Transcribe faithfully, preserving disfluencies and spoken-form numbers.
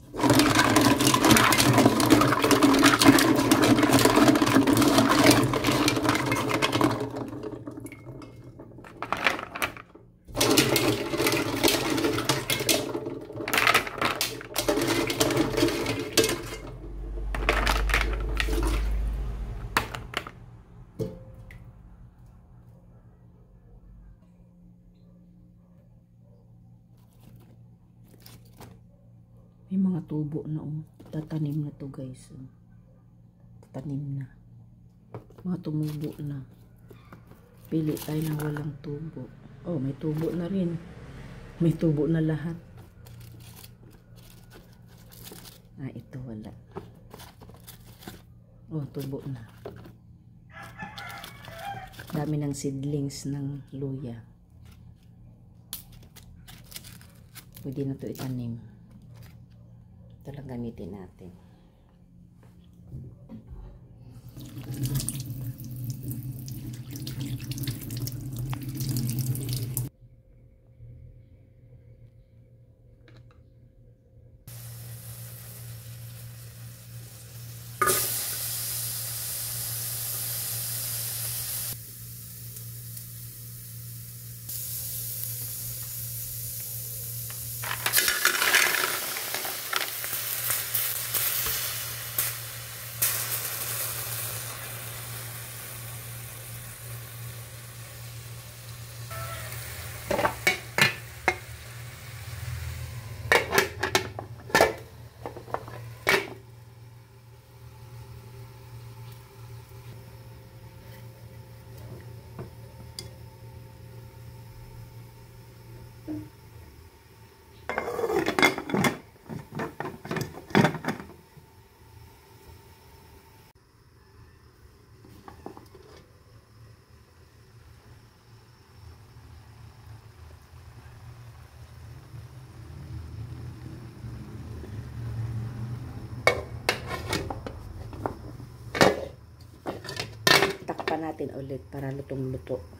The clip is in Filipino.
May mga tubo na oh. Tatanim na to guys. Oh. Tatanim na. Mga tumubo na. Pili tayo ng walang tubo. Oh, may tubo na rin. May tubo na lahat. Ah, ito wala. Oh, tubo na. Dami ng seedlings ng luya. Pwede na to itanim. Ito lang gamitin natin. Takpan natin ulit para lutong-luto.